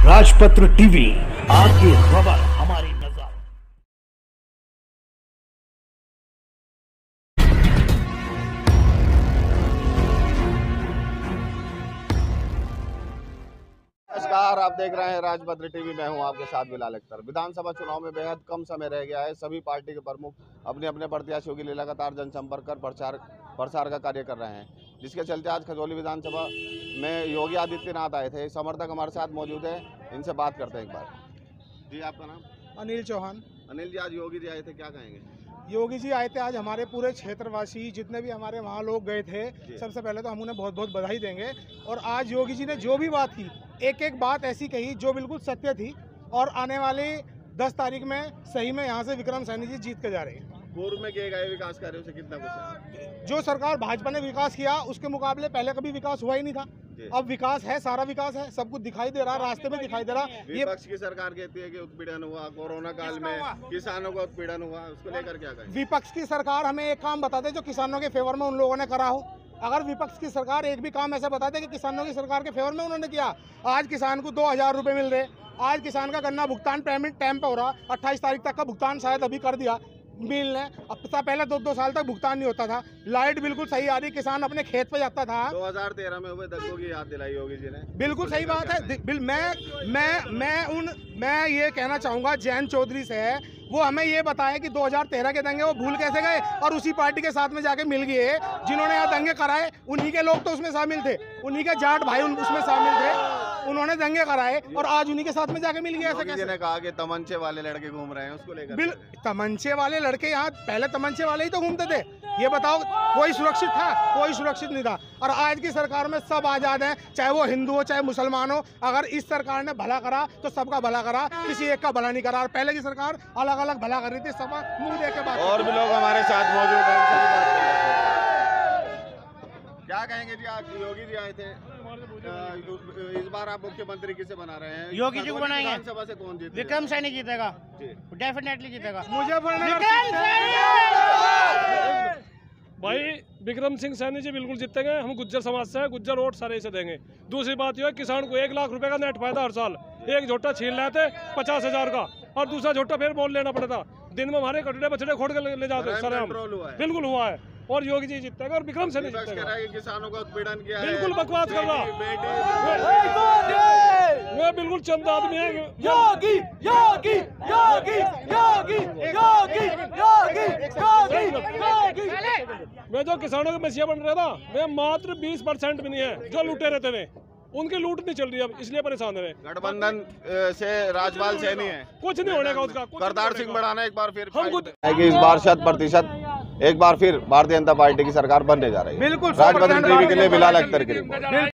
राजपत्र टीवी, आपकी खबर हमारी नजर। नमस्कार, आप देख रहे हैं राजपत्र टीवी। मैं हूं आपके साथ बिलाल अख्तर। विधानसभा चुनाव में बेहद कम समय रह गया है। सभी पार्टी के प्रमुख अपने अपने प्रत्याशियों के लिए लगातार जनसंपर्क कर प्रचार का कार्य कर रहे हैं, जिसके चलते आज खजौली विधानसभा में योगी आदित्यनाथ आए थे। समर्थक हमारे साथ मौजूद है, इनसे बात करते हैं एक बार। जी, आपका नाम? अनिल चौहान। अनिल जी, आज योगी जी आए थे, क्या कहेंगे? योगी जी आए थे आज। हमारे पूरे क्षेत्रवासी जितने भी हमारे वहाँ लोग गए थे, सबसे पहले तो हम उन्हें बहुत बहुत बधाई देंगे। और आज योगी जी ने जो भी बात की, एक एक बात ऐसी कही जो बिल्कुल सत्य थी। और आने वाली 10 तारीख में सही में यहाँ से विक्रम सैनी जी जीत के जा रहे हैं। पूर्व में किए गए विकास कार्यों से कितना कुछ है? जो सरकार भाजपा ने विकास किया उसके मुकाबले पहले कभी विकास हुआ ही नहीं था। अब विकास है, सारा विकास है, सब कुछ दिखाई दे रहा, रास्ते में दिखाई दे रहा। ये विपक्ष की सरकार कहती है कि उत्पीड़न हुआ, कोरोना काल में किसानों का उत्पीड़न हुआ, उसको लेकर क्या कहें? विपक्ष की सरकार हमें एक काम बता दे जो किसानों के फेवर में उन लोगों ने करा हो। अगर विपक्ष की सरकार एक भी काम ऐसा बता दे कि किसानों की सरकार के फेवर में उन्होंने किया। आज किसान को 2000 रुपए मिल रहे। आज किसान का गन्ना भुगतान पेमेंट टाइम पे हो रहा। 28 तारीख तक का भुगतान शायद अभी कर दिया मिल ने। अब पहले 2 साल तक भुगतान नहीं होता था। लाइट बिल्कुल सही आ रही, किसान अपने खेत पे जाता था। 2013 में हुए दंगों की याद दिलाई योगी जी ने। बिल्कुल सही बात है। मैं ये कहना चाहूँगा जैन चौधरी से, वो हमें ये बताया कि 2013 के दंगे वो भूल कैसे गए और उसी पार्टी के साथ में जाके मिल गए जिन्होंने यहाँ दंगे कराए। उन्हीं के लोग तो उसमें शामिल थे, उन्हीं के जाट भाई उसमें शामिल थे, उन्होंने दंगे कराए और आज उन्हीं के साथ में जाके मिल गया। ऐसा कैसे? ने कहा कि तमंचे वाले लड़के घूम रहे हैं, उसको लेकर। तमंचे वाले लड़के यहाँ पहले तमंचे वाले ही तो घूमते थे। ये बताओ, कोई सुरक्षित था? कोई सुरक्षित नहीं था। और आज की सरकार में सब आजाद हैं, चाहे वो हिंदू हो चाहे मुसलमान हो। अगर इस सरकार ने भला करा तो सबका भला करा, किसी एक का भला नहीं करा। और पहले की सरकार अलग अलग भला कर रही थी, सब मुंह देके बात। और भी लोग हमारे साथ मौजूद हैं, उनसे भी बात कर लेते हैं। क्या कहेंगे जी, आज योगी जी आए थे, इस बार आप मुख्यमंत्री किसे बना रहे हैं? योगी जी को बनाएंगे। विधानसभा से कौन जीतेगा? विक्रम सैनी जीतेगा, डेफिनेटली जीतेगा। भाई विक्रम सिंह सैनी जी बिल्कुल जीतेंगे। हम गुज्जर समाज से हैं, गुज्जर वोट सारे से देंगे। दूसरी बात यह है, किसान को 1 लाख रुपए का नेट फायदा हर साल। एक झोटा छीन लेते 50,000 का और दूसरा झोटा फिर मोल लेना पड़ता। दिन में हमारे कटड़े बछड़े खोड़ के ले जाते सर। बिल्कुल हुआ है और योगी जी जीतेगा और विक्रम सैनी जीतेगा। किसानों का उत्पीड़न किया है, बिल्कुल बकवास कर रहा। वो बिल्कुल चंद आदमी है। योगी योगी योगी योगी योगी योगी योगी। वे जो किसानों के मसीहा बन रहा था, वे मात्र 20% भी नहीं है जो लूटे रहते थे। उनकी लूट नहीं चल रही अब, इसलिए परेशान है। गठबंधन से राजपाल सैनी है, कुछ नहीं होने का उसका। करतार सिंह बढ़ाना एक बार फिर हम खुद इस बार 100% एक बार फिर भारतीय जनता पार्टी की सरकार बनने जा रही है। बिल्कुल राजपत्र टीवी के लिए बिलाल अख्तर के लिए।